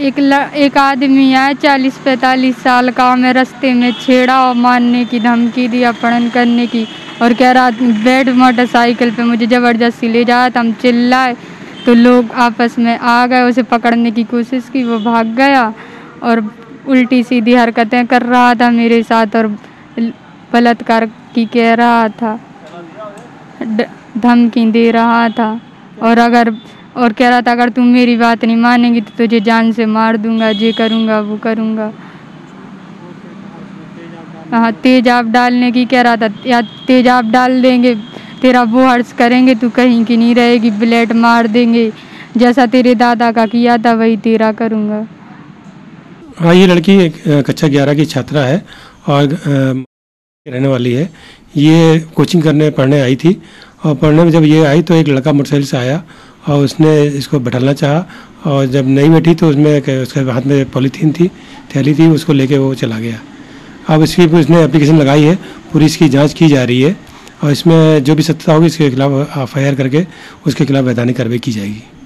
एक आदमी है 40-45 साल का, हमें रास्ते में छेड़ा और मारने की धमकी दी, अपहरण करने की, और कह रहा बैठ मोटरसाइकिल पे, मुझे ज़बरदस्ती ले जाया था। हम चिल्लाए तो लोग आपस में आ गए, उसे पकड़ने की कोशिश की, वो भाग गया और उल्टी सीधी हरकतें कर रहा था मेरे साथ और बलात्कार की कह रहा था, धमकी दे रहा था और कह रहा था अगर तुम मेरी बात नहीं मानेगी तो तुझे जान से मार दूंगा, ये करूंगा वो करूंगा। हाँ, तेजाब डालने की कह रहा था, या तेजाब डाल देंगे, तेरा वो हर्ष करेंगे, तू कहीं की नहीं रहेगी, ब्लेड मार देंगे, जैसा तेरे दादा का किया था वही तेरा करूंगा। हाँ, ये लड़की कक्षा 11 की छात्रा है और रहने वाली है। ये कोचिंग करने पढ़ने आई थी और पढ़ने में जब ये आई तो एक लड़का मोटरसाइकिल से आया और उसने इसको बैठाना चाहा और जब नहीं बैठी तो उसके हाथ में पॉलीथीन थी, थैली थी, उसको लेके वो चला गया। अब इसकी उसने एप्लीकेशन लगाई है, पूरी इसकी जांच की जा रही है और इसमें जो भी सत्यता होगी इसके खिलाफ FIR करके उसके खिलाफ वैधानिक कार्रवाई की जाएगी।